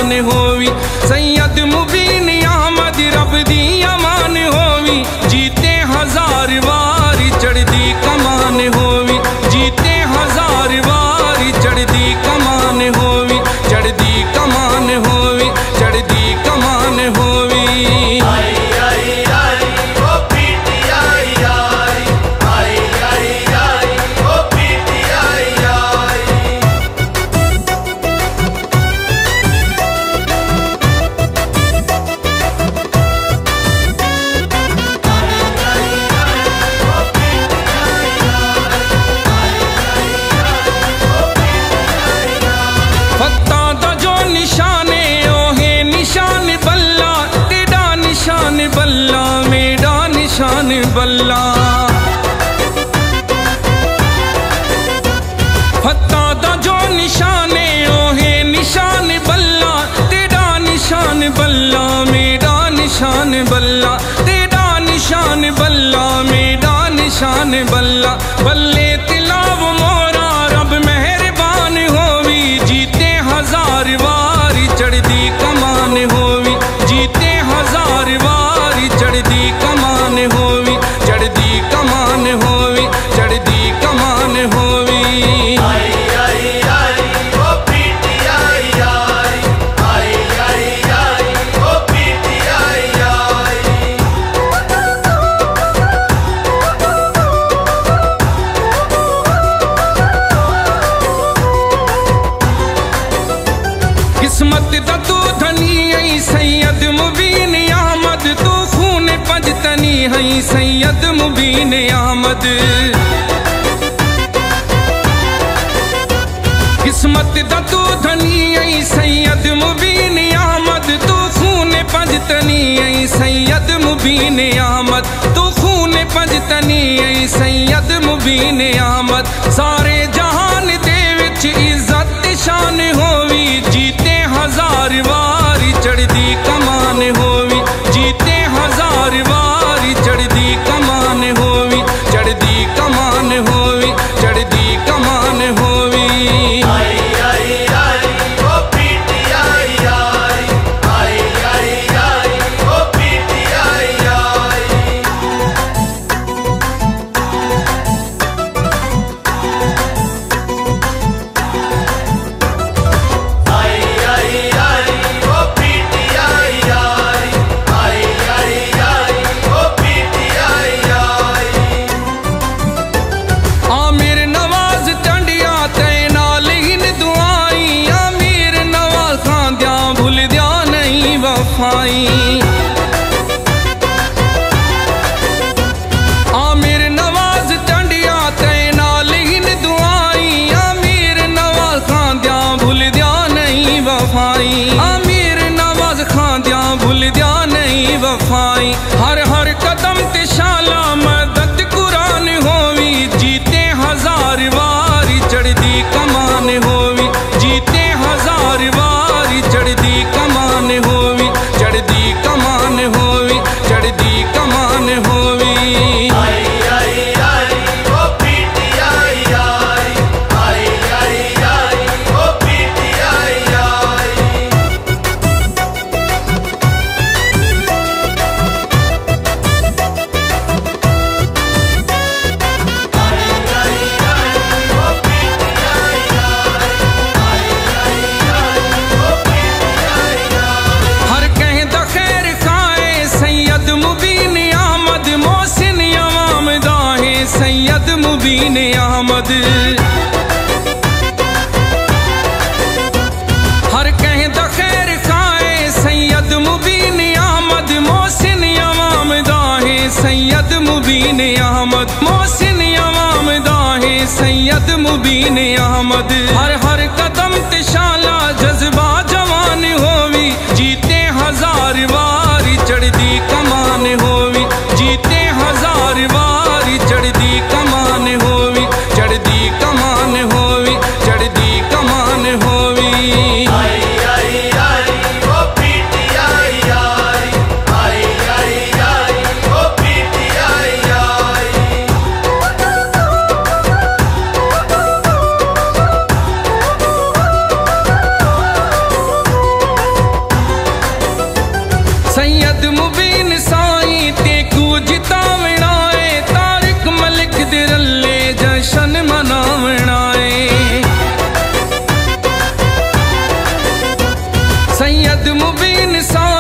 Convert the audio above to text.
कमान होवी। सैयद मुबीन अहमद रब दी अमान होवी। जीते हजार वारी चढ़दी कमान होवी। जीते हजार वारी चढ़दी कमान होवी। चढ़दी कमान होवी। चढ़दी कमान होवी। बल्ला मेरा निशान बल्ला। फत्ता दा जो निशाने ओहे निशान बल्ला। तेरा निशान बल्ला मेरा निशान बल्ला। तेरा निशान बल्ला मेरा निशान बल्ला। बल्ले तिलाव मोरा रब मेहरबान होवी। जीते हजार वारी चढ़दी कमान होवी। जीते हजार वारी चढ़दी कमान होवी। चढ़दी कमान होवी। चढ़दी कमान होवी। किस्मत दा तू धनी है सैयद मुबीन अहमद। तू खून पंजतनी है सैयद मुबीन अहमद। किस्मत दा तू धनी है सैयद मुबीन अहमद। तू खून पंजतनी है सैयद मुबीन अहमद। तू खून पंजतनी है सैयद मुबीन अहमद। सारे जहान दे विच इज्जत शान होवी। जीते हजार वारी चढ़दी कमान होवी। जीते हजार वारी चढ़दी कमान होवी। चढ़दी कमान होवी। चढ़दी कमान होवी। आमिर नवाज टंडिया ते नाल हिन दुआई। आमिर नवाज खां दिया भूल दिया नहीं वफाई। आमिर नवाज खां दिया भूल दिया नहीं वफाई। हर हर कदम ते शाला मदद कुरान होवी। जीते हजार वारी चढ़दी कमान होवी। जीते हजार वारी चढ़दी कमान होवी। चढ़दी कमान होवी। चढ़दी कमान होवी। सैयद मुबीन अहमद हर कह दा खैर खाए। सैयद मुबीन अहमद मोहसिन अवाम दाहे। सैयद मुबीन अहमद मोहसिन अवाम दाहे। सैयद मुबीन अहमद हर हर कदम ते शाला जज्बा जवान होवी। जीते हजार वारी चढ़दी कमान होवी। जीते हजार वारी चढ़दी कमान होवी। चढ़दी कमान होवी। चढ़दी कमान होवी। सैयद मुबीन सा